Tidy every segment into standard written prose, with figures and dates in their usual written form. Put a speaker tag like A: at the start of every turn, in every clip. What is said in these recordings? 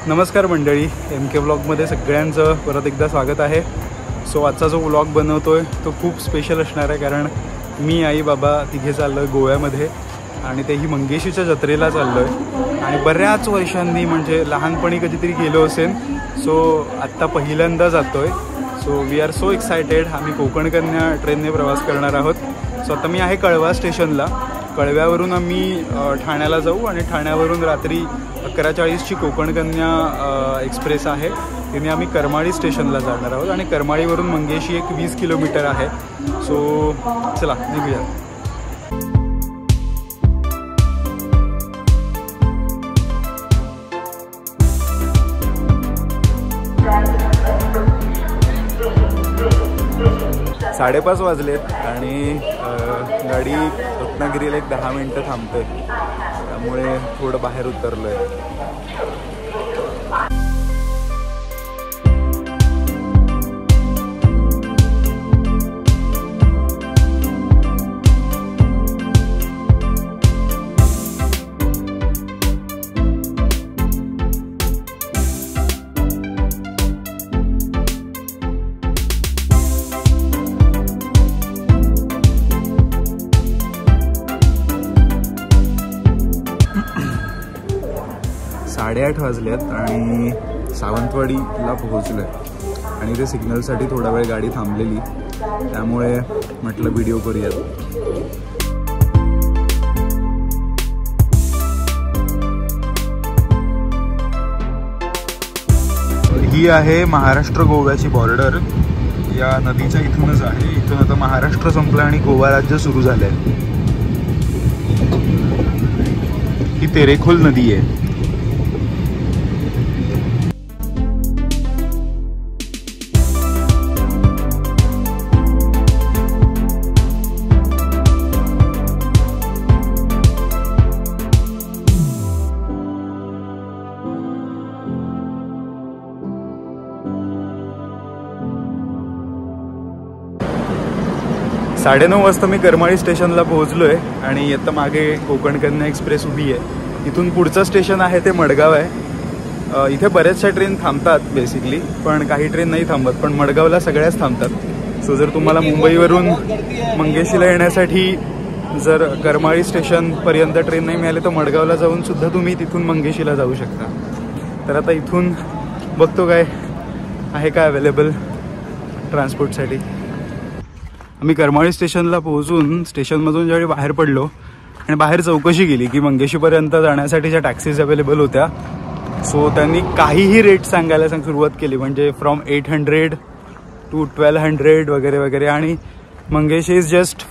A: नमस्कार मंडळी, MK व्लॉगमध्ये सगळ्यांचं परत एकदा स्वागत आहे। सो आजचा जो व्लॉग बनवतोय तो खूप स्पेशल असणार आहे, कारण मी आई बाबा तिघे चाललोय गोव्यामध्ये आणि तेही मंगेशीच्या जत्रेला चाललोय आणि बऱ्याच वर्षांनी म्हणजे लहानपणी कधीतरी गेलो असेल। सो आत्ता पहिल्यांदा जातोय। So we are so excited. आम्ही कोकण कन्या ट्रेनने प्रवास करणार आहोत। सो आता मी आहे कळवा स्टेशनला। कळव्यावरून आम्ही ठाण्याला जाऊ आणि ठाण्यावरून रात्री 11:40ची कोकण कन्या एक्सप्रेस आहे, तिने आम्ही करमाळी स्टेशनला जाणार आहोत आणि करमाळीवरून मंगेशी एक 20 किलोमीटर आहे। सो चला निघूया। साडेपाच वाजलेत आणि गाडी रत्नागिरीला एक 10 मिनिटं थांबते, त्यामुळे थोडं बाहेर उतरलोय। साडे 8 वाजल्यात आणि सावंतवाडीला पोहोचलोय आणि ते सिग्नलसाठी थोडा वेळ गाडी थांबलेली, त्यामुळे म्हटलं व्हिडिओ करूयात। ही आहे महाराष्ट्र गोव्याची बॉर्डर। या नदीच्या इथूनच आहे। इथून आता महाराष्ट्र संपलं आणि गोवा राज्य सुरू झालंय। ही तेरेखोल नदी आहे। साडे 9 वाजता मी करमाळी स्टेशनला पोहोचलोय आणि आता मागे कोकण कन्या एक्सप्रेस उभी आहे। इथून पुढचं स्टेशन आहे ते मडगाव आहे। इथे बऱ्याचशा ट्रेन थांबतात बेसिकली, पण काही ट्रेन नाही थांबत, पण मडगावला सगळ्याच थांबतात। सो जर तुम्हाला मुंबईवरून मंगेशीला येण्यासाठी जर करमाळी स्टेशनपर्यंत ट्रेन नाही मिळाली तर मडगावला जाऊन सुद्धा तुम्ही तिथून मंगेशीला जाऊ शकता। तर आता इथून बघतो काय आहे का अवेलेबल ट्रान्सपोर्टसाठी। आम्ही करमाळी स्टेशनला पोहोचून स्टेशनमधून ज्यावेळी बाहेर पडलो आणि बाहेर चौकशी केली की मंगेशीपर्यंत जाण्यासाठीच्या टॅक्सीज अवेलेबल होत्या। सो त्यांनी काहीही रेट सांगायला सुरुवात केली, म्हणजे फ्रॉम 800 to 1200 वगैरे वगैरे। आणि Mangeshi is just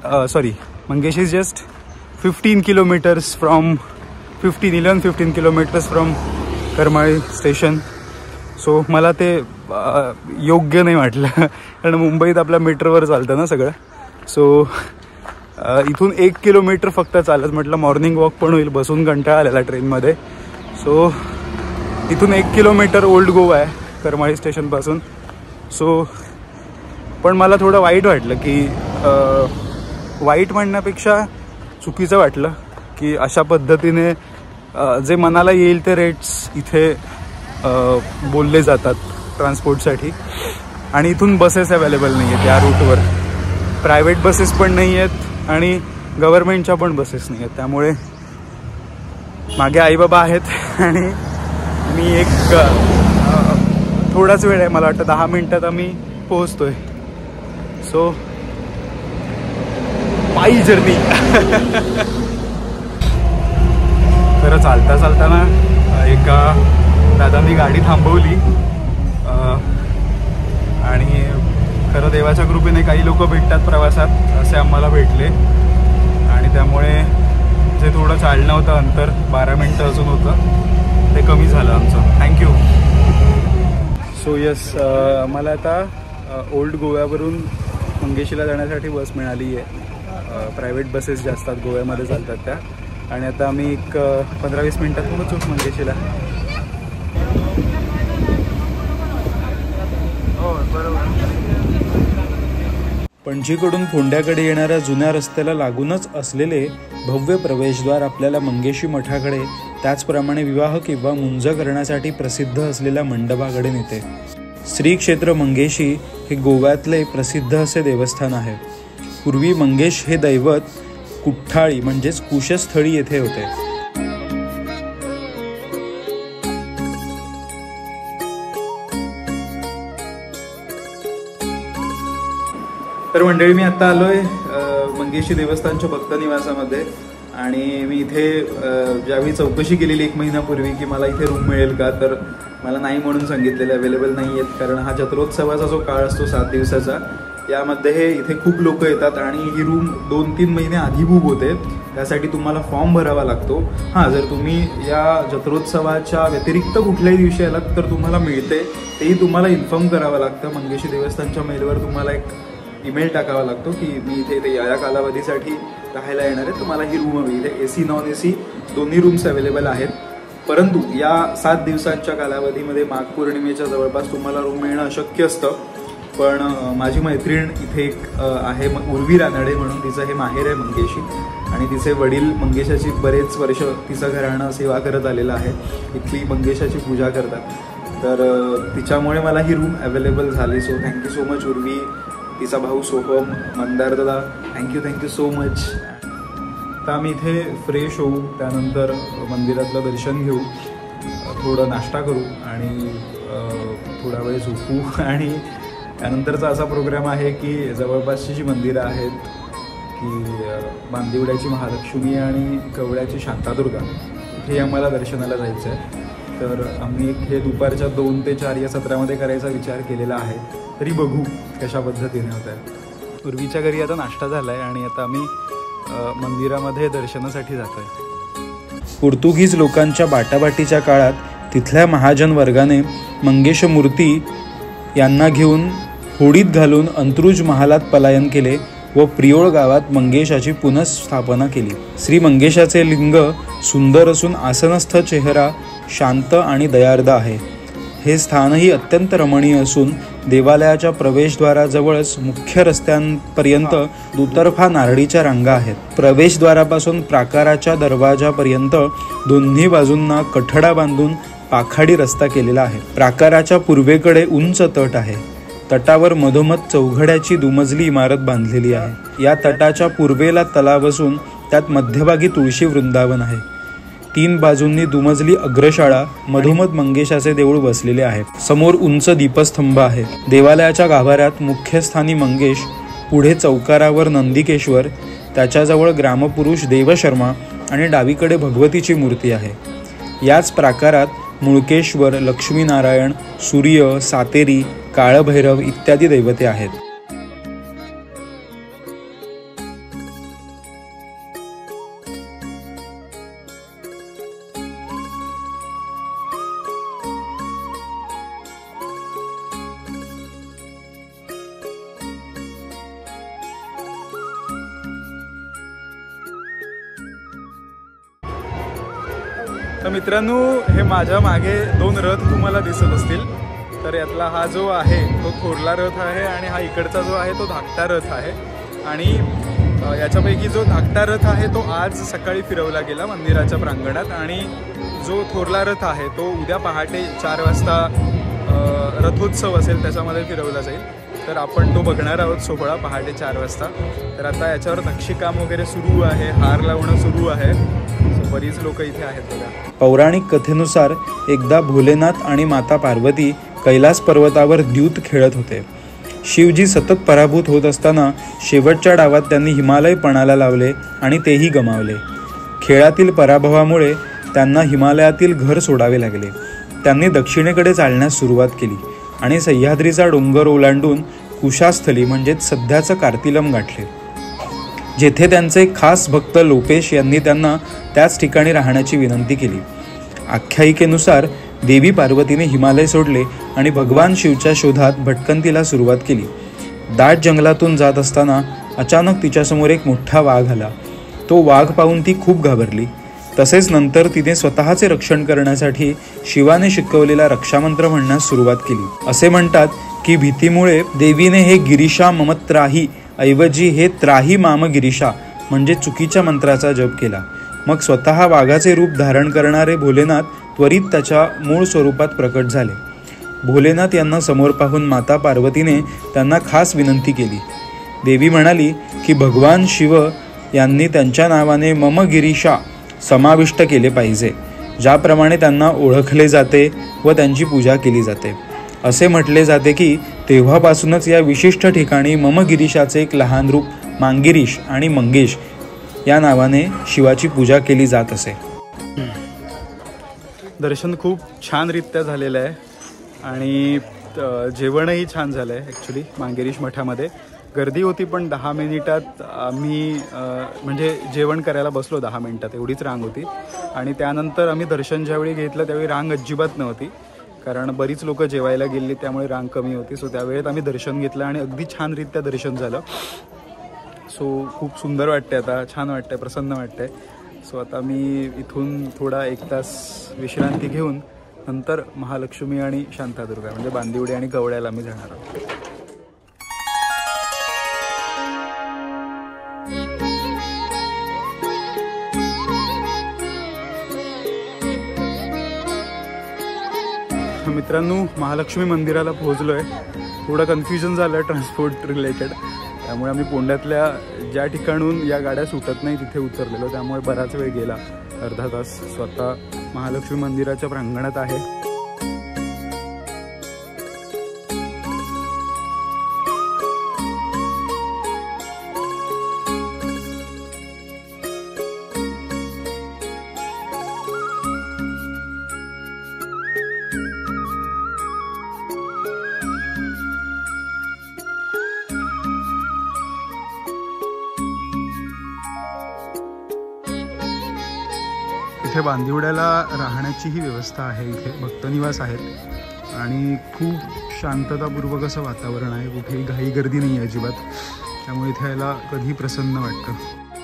A: 15 kilometres from 11-15 kilometres from Karmali station. So मला ते योग्य नाही वाटलं, कारण मुंबईत आपल्या मीटरवर चालतं ना सगळं। सो इथून 1 किलोमीटर फक्त चालत, म्हटलं मॉर्निंग वॉक पण होईल, बसून कंटाळा आलेला ट्रेनमध्ये। सो इथून 1 किलोमीटर ओल्ड गोवा आहे करमाळी स्टेशनपासून। सो पण मला थोडं वाईट वाटलं की वाईट म्हणण्यापेक्षा चुकीचं वाटलं की अशा पद्धतीने जे मनाला येईल ते रेट्स इथे बोलले जातात ट्रान्सपोर्टसाठी। आणि इथून बसेस अवेलेबल नाही आहेत या रूटवर, प्रायव्हेट बसेस पण नाही आहेत आणि गव्हर्नमेंटच्या पण बसेस नाही आहेत। त्यामुळे मागे आईबाबा आहेत आणि मी एक थोडाच वेळ आहे, मला वाटतं 10 मिनिटात आम्ही पोहोचतोय। सो पायी जर्नी। तर चालता चालताना एका दादांनी गाडी थांबवली आणि खरं देवाच्या कृपेने काही लोक भेटतात प्रवासात, असे आम्हाला भेटले आणि त्यामुळे जे थोडं चालणं होतं अंतर 12 मिनिटं अजून होतं ते कमी झालं आमचं। थँक्यू। सो येस, मला आता ओल्ड गोव्यावरून मंगेशीला जाण्यासाठी बस मिळाली आहे। प्रायव्हेट बसेस ज्या असतात गोव्यामध्ये चालतात त्या, आणि आता आम्ही एक 15-20 मिनिटात पोहोचू मंगेशीला। पणजीकडून फोंड्याकडे येणाऱ्या जुन्या रस्त्याला लागूनच असलेले भव्य प्रवेशद्वार आपल्याला मंगेशी मठाकडे, त्याचप्रमाणे विवाह किंवा मुंज करण्यासाठी प्रसिद्ध असलेल्या मंडपाकडे नेते. श्री क्षेत्र मंगेशी हे गोव्यातले प्रसिद्ध असे देवस्थान आहे. पूर्वी मंगेश हे दैवत कुठ्ठाळी म्हणजेच कुशस्थळी येथे होते. तर मंडळी, मी आता आलोय मंगेशी देवस्थानच्या भक्त निवासामध्ये. आणि मी इथे ज्यावेळी चौकशी केलेली 1 महिन्यापूर्वी की मला इथे रूम मिळेल का, तर मला नाही म्हणून सांगितलेलं, अवेलेबल नाही आहेत. कारण हा जत्रोत्सवाचा जो काळ असतो 7 दिवसाचा, यामध्ये हे इथे खूप लोक येतात आणि ही रूम 2-3 महिने आधी बुक होते. त्यासाठी तुम्हाला फॉर्म भरावा लागतो. हां, जर तुम्ही या जत्रोत्सवाच्या व्यतिरिक्त कुठल्याही दिवशी आलात तर तुम्हाला मिळते, तेही तुम्हाला इन्फॉर्म करावं लागतं. मंगेशी देवस्थानच्या मेलवर तुम्हाला एक ईमेल टाकावा लागतो की मी इथे या कालावधीसाठी राहायला येणार आहे, तुम्हाला ही रूम हवी. इथे AC नॉन AC दोन्ही रूम्स अवेलेबल आहेत. परंतु या 7 दिवसांच्या कालावधीमध्ये माघ पौर्णिमेच्या जवळपास तुम्हाला रूम मिळणं अशक्य असतं. पण माझी मैत्रीण इथे एक आहे, उर्वी रानडे म्हणून, तिचं हे माहेर आहे मंगेशी. आणि तिचे वडील मंगेशाची बरेच वर्ष तिचं घराणं सेवा करत आलेलं आहे, इथली मंगेशाची पूजा करतात. तर तिच्यामुळे मला ही रूम अवेलेबल झाली. So thank you so much Urvi, तिचा भाऊ सोहम, मंदार दादा, थँक्यू सो मच. तर आम्ही इथे फ्रेश होऊ, त्यानंतर मंदिरातलं दर्शन घेऊ, थोडं नाश्ता करू आणि थोडा वेळ झोपू. आणि त्यानंतरचा असा प्रोग्राम आहे की जवळपासची जी मंदिरं आहेत की बांदिवड्याची महालक्ष्मी आणि कवळ्याची शांतादुर्गा, इथे आम्हाला दर्शनाला जायचं आहे. तर आम्ही हे दुपारच्या 2 ते 4 या सत्रामध्ये करायचा विचार केलेला आहे. तरी बघू कशा पद्धतीने होत आहे. पूर्वीच्या घरी आता नाश्ता झाला आहे आणि आता आम्ही मंदिरामध्ये दर्शनासाठी जातो आहे. पोर्तुगीज लोकांच्या बाटाबाटीच्या काळात तिथल्या महाजन वर्गाने मंगेश मूर्ती यांना घेऊन होडीत घालून अंत्रुज महालात पलायन केले व प्रियोळ गावात मंगेशाची पुनःस्थापना केली. श्री मंगेशाचे लिंग सुंदर असून आसनस्थ चेहरा शांत आणि दयार्द आहे. हे स्थानही अत्यंत रमणीय असून देवालयाच्या प्रवेशद्वाराजवळच मुख्य रस्त्यांपर्यंत दुतर्फा नारळीच्या रांगा आहेत. प्रवेशद्वारापासून प्राकाराच्या दरवाजापर्यंत दोन्ही बाजूंना कठडा बांधून पाखाडी रस्ता केलेला आहे. प्राकाराच्या पूर्वेकडे उंच तट आहे. तटावर मधोमध चौघड्याची दुमजली इमारत बांधलेली आहे. या तटाच्या पूर्वेला तलाव असून त्यात मध्यभागी तुळशी वृंदावन आहे. 3 बाजूंनी दुमजली अग्रशाळा, मधोमध मंगेशाचे देऊळ बसलेले आहे. समोर उंच दीपस्तंभ आहे. देवालयाच्या गाभाऱ्यात मुख्यस्थानी मंगेश, पुढे चौकारावर नंदिकेश्वर, त्याच्याजवळ ग्रामपुरुष देवशर्मा आणि डावीकडे भगवतीची मूर्ती आहे. याच प्राकारात मुळकेश्वर, लक्ष्मीनारायण, सूर्य, सातेरी, काळभैरव इत्यादी दैवते आहेत. तर मित्रांनो, हे माझ्या मागे 2 रथ तुम्हाला दिसत असतील. तर यातला हा जो आहे तो थोरला रथ आहे आणि हा इकडचा जो आहे तो धाकटा रथ आहे. आणि याच्यापैकी जो धाकटा रथ आहे तो आज सकाळी फिरवला गेला मंदिराच्या प्रांगणात आणि जो थोरला रथ आहे तो उद्या पहाटे 4 वाजता रथोत्सव असेल त्याच्यामध्ये फिरवला जाईल. तर आपण तो बघणार आहोत सोहळा पहाटे 4 वाजता. तर आता याच्यावर नक्षीकाम वगैरे सुरू आहे, हार लावणं सुरू आहे. बरीच लोक इथे आहेत बघा. पौराणिक कथेनुसार एकदा भोलेनाथ आणि माता पार्वती कैलास पर्वतावर द्यूत खेळत होते. शिवजी सतत पराभूत होत असताना शेवटच्या डावात त्यांनी हिमालय पणाला लावले आणि तेही गमावले. खेळातील पराभवामुळे त्यांना हिमालयातील घर सोडावे लागले. त्यांनी दक्षिणेकडे चालण्यास सुरुवात केली आणि सह्याद्रीचा डोंगर ओलांडून कुशास्थली म्हणजेच सध्याचं कार्तिलम गाठले, जेथे त्यांचे खास भक्त लोपेश यांनी त्यांना त्याच ठिकाणी राहण्याची विनंती केली. आख्यायिकेनुसार देवी पार्वतीने हिमालय सोडले आणि भगवान शिवच्या शोधात भटकंतीला सुरुवात केली. दाट जंगलातून जात असताना अचानक तिच्यासमोर एक मोठा वाघ आला. तो वाघ पाहून ती खूप घाबरली. तसेच नंतर तिने स्वतःचे रक्षण करण्यासाठी शिवाने शिकवलेला रक्षामंत्र म्हणण्यास सुरुवात केली. असे म्हणतात की भीतीमुळे देवीने हे गिरीशा ममत्राही
B: ऐवजी हे त्राही माम गिरीशा म्हणजे चुकीच्या मंत्राचा जप केला. मग स्वतः वाघाचे रूप धारण करणारे भोलेनाथ त्वरित त्याच्या मूळ स्वरूपात प्रकट झाले. भोलेनाथ यांना समोर पाहून माता पार्वतीने त्यांना खास विनंती केली. देवी म्हणाली की भगवान शिव यांनी त्यांच्या नावाने मम गिरीशा समाविष्ट केले पाहिजे, ज्याप्रमाणे त्यांना ओळखले जाते व त्यांची पूजा केली जाते. असे म्हटले जाते की तेव्हापासूनच या विशिष्ट ठिकाणी मम गिरीशाचे एक लहान रूप मांगिरीश आणि मंगेश या नावाने शिवाची पूजा केली जात असे.
A: दर्शन खूप छानरित्या झालेलं आहे आणि जेवणही छान झालं आहे. ॲक्च्युली मांगेरीश मठामध्ये गर्दी होती, पण 10 मिनिटात आम्ही म्हणजे जेवण करायला बसलो. 10 मिनिटात एवढीच रांग होती. आणि त्यानंतर आम्ही दर्शन ज्यावेळी घेतलं त्यावेळी रांग अजिबात नव्हती, कारण बरीच लोकं जेवायला गेली त्यामुळे रांग कमी होती. सो त्यावेळेत आम्ही दर्शन घेतलं आणि अगदी छानरित्या दर्शन झालं. सो खूप सुंदर वाटते, आता छान वाटतंय, प्रसन्न वाटतंय. सो आता मी इथून थोडा 1 तास विश्रांती घेऊन नंतर महालक्ष्मी आणि शांतादुर्गा म्हणजे बांदिवडे आणि गवळ्याला आम्ही जाणार आहोत. मित्रांनो, महालक्ष्मी मंदिराला पोहोचलो आहे. थोडं कन्फ्युजन झालं ट्रान्सपोर्ट रिलेटेड, त्यामुळे आम्ही पोंड्यातल्या ज्या ठिकाणून या गाड्या सुटत नाही तिथे उतरलेलो, त्यामुळे बराच वेळ गेला, अर्धा तास. स्वतः महालक्ष्मी मंदिराच्या प्रांगणात आहे. इथे बांदिवड्याला राहण्याचीही व्यवस्था आहे. इथे भक्तनिवास आहेत आणि खूप शांततापूर्वक असं वातावरण आहे. कुठेही घाई गर्दी नाही आहे अजिबात, त्यामुळे इथे यायला कधी प्रसन्न वाटतं.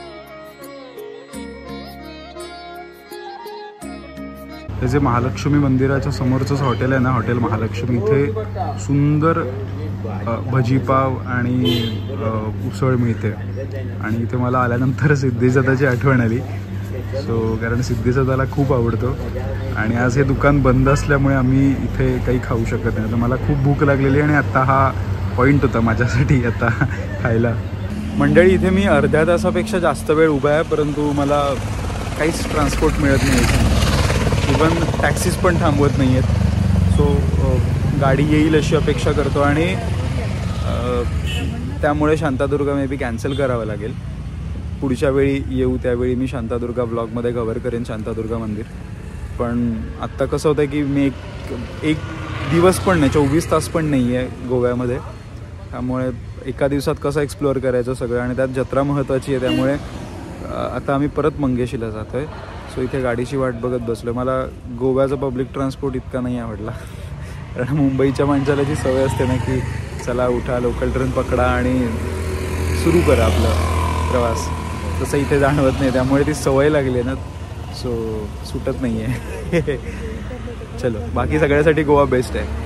A: हे जे महालक्ष्मी मंदिराच्या समोरचंच हॉटेल आहे ना, हॉटेल महालक्ष्मी, इथे सुंदर भजीपाव आणि उसळ मिळते. आणि इथे मला आल्यानंतर सिद्धीदादाची आठवण आली. सो कारण सिद्धीदादाला खूप आवडतो आणि आज हे दुकान बंद असल्यामुळे आम्ही इथे काही खाऊ शकत नाही. तर मला खूप भूक लागलेली आणि आत्ता हा पॉईंट होता माझ्यासाठी आता खायला. मंडळी, इथे मी अर्ध्या तासापेक्षा जास्त वेळ उभा आहे, परंतु मला काहीच ट्रान्सपोर्ट मिळत नाही. इवन टॅक्सीज पण थांबवत नाही आहेत. सो गाडी येईल अशी अपेक्षा करतो आणि त्यामुळे शांतादुर्गा मे बी कॅन्सल करावं लागेल. पुढच्या वेळी येऊ त्यावेळी मी शांतादुर्गा ब्लॉगमध्ये कव्हर करेन शांतादुर्गा मंदिर. पण आत्ता कसं होतं की मी एक दिवस पण नाही, 24 तास पण नाही आहे गोव्यामध्ये, त्यामुळे एका दिवसात कसं एक्सप्लोअर करायचं सगळं. आणि त्यात जत्रा महत्त्वाची आहे, त्यामुळे आता आम्ही परत मंगेशीला जातो आहे. सो इथे गाडीची वाट बघत बसलो. मला गोव्याचा पब्लिक ट्रान्सपोर्ट इतका नाही आवडला, कारण मुंबईच्या माणसाला जी सवय असते ना की चला उठा, लोकल ट्रेन पकडा आणि सुरू करा आपला प्रवास, तसं इथे जाणवत नाही. त्यामुळे ती सवय लागली ना, सो सुटत नाही आहे. चलो, बाकी सगळ्यासाठी गोवा बेस्ट आहे.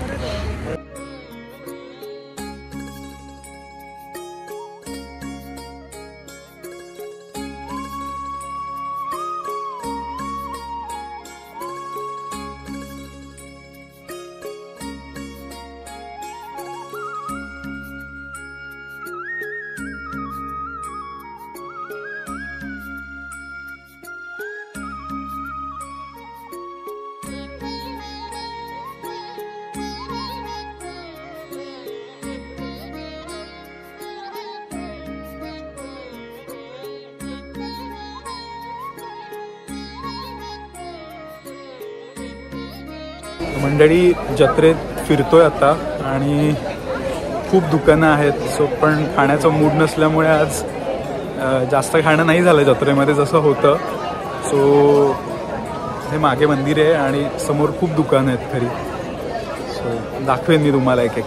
A: मंडळी, जत्रेत फिरतोय आता आणि खूप दुकानं आहेत. सो पण खाण्याचा मूड नसल्यामुळे आज जास्त खाणं नाही झालं जत्रेमध्ये जसं होतं. सो हे मागे मंदिर आहे आणि समोर खूप दुकानं आहेत खरी. सो दाखवेन मी तुम्हाला एक एक.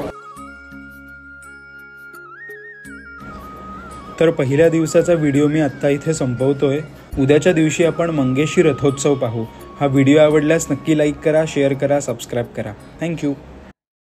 B: तर पहिल्या दिवसाचा व्हिडिओ मी आत्ता इथे संपवतोय. उद्याच्या दिवशी आपण मंगेशी रथोत्सव पाहू. हा व्हिडिओ आवडल्यास नक्की लाईक करा, शेअर करा, सबस्क्राईब करा. थँक्यू.